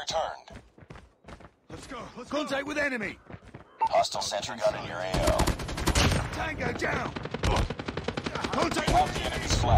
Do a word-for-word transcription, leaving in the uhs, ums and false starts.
returned. Let's go. Let's Contact go. with enemy. Hostile sentry gun in your A O. Tango down. Contact You have the enemy's flag.